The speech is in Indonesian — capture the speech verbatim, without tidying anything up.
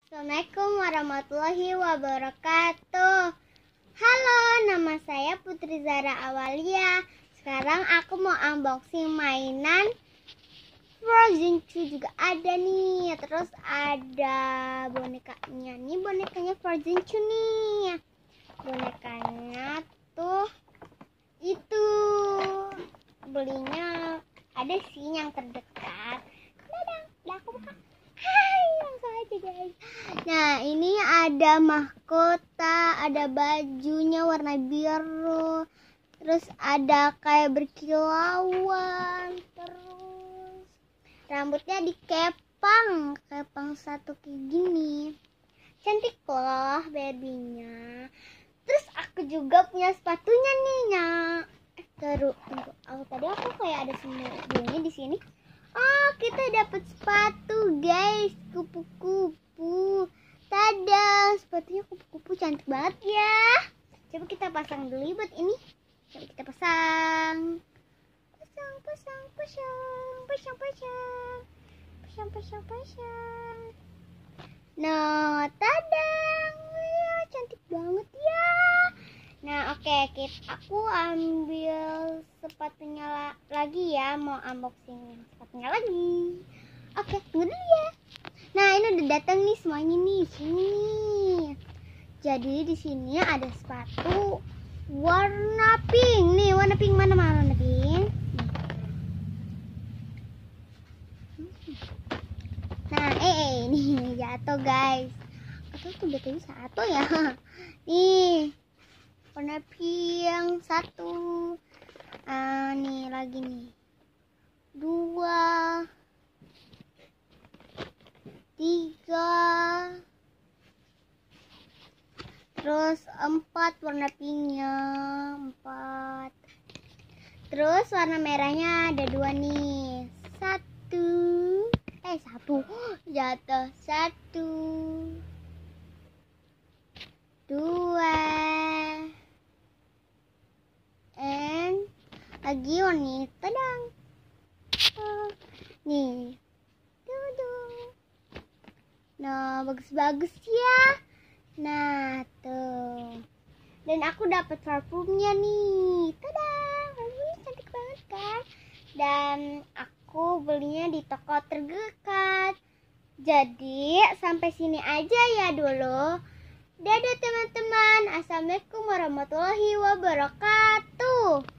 Assalamualaikum warahmatullahi wabarakatuh. Halo, nama saya Putri Zara Awalia. Sekarang aku mau unboxing mainan Frozen two juga ada nih. Terus ada bonekanya. Nih bonekanya Frozen two nih. Bonekanya tuh itu. Belinya ada sih yang terdekat. Dadang, udah aku buka. Hai, langsung aja guys. Nah, ini ada mahkota, ada bajunya warna biru. Terus ada kayak berkilauan. Terus rambutnya dikepang, kepang satu kayak gini. Cantik loh babynya. Terus aku juga punya sepatunya nih, Nyak. Terus tunggu, aku tadi aku kayak ada sembunyi di sini. Oh, kita dapat sepatu, guys. Kupu-kupu. Tada, sepatunya kupu-kupu cantik banget ya. Coba kita pasang dulu buat ini. Coba kita pasang. Pasang, pasang, pasang. Pasang, pasang. Pasang, pasang, pasang. Nah, tada. Ya, cantik banget ya. Nah, oke, okay, kita aku ambil sepatunya la lagi ya, mau unboxing sepatunya lagi. Oke, okay, tunggu dulu ya. Nah, ini udah datang nih semuanya nih, sini. Jadi di sini ada sepatu warna pink nih, warna pink mana mana warna pink. Nah, eh, eh ini jatuh guys. Atau tuh betulnya satu ya. Nih. Warna pink satu, ah, nih lagi nih dua, tiga, terus empat warna pinknya empat, terus warna merahnya ada dua nih, satu, eh satu jatuh satu, dua. Lagi warna tadang. Oh, nih. Dudung. Nah, bagus-bagus ya. Nah, tuh. Dan aku dapat parfumnya nih. Tadang. Parfumnya cantik banget kan? Dan aku belinya di toko terdekat. Jadi, sampai sini aja ya dulu. Dadah teman-teman. Assalamualaikum warahmatullahi wabarakatuh.